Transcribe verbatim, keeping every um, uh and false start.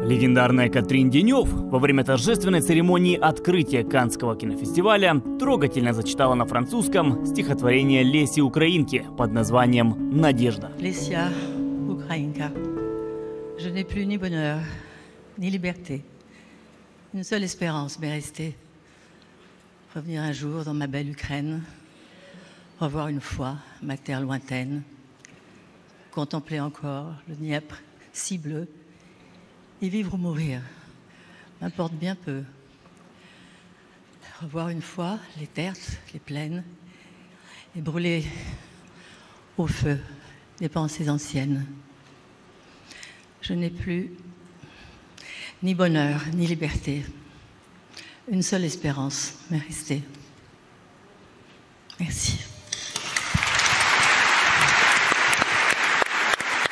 Легендарная Катрин Денев во время торжественной церемонии открытия Каннского кинофестиваля трогательно зачитала на французском стихотворение Леси Украинки под названием «Надежда». Леся Украинка, je n'ai plus ni bonheur, ni liberté. Une seule espérance m'est restée. Revenir un jour dans ma belle Ukraine, revoir une fois ma terre lointaine, contempler encore le Dniepr si bleu, et vivre ou mourir, m'importe bien peu. Revoir une fois les terres, les plaines, et brûler au feu des pensées anciennes. Je n'ai plus ni bonheur, ni liberté. Une seule espérance m'est restée. Merci.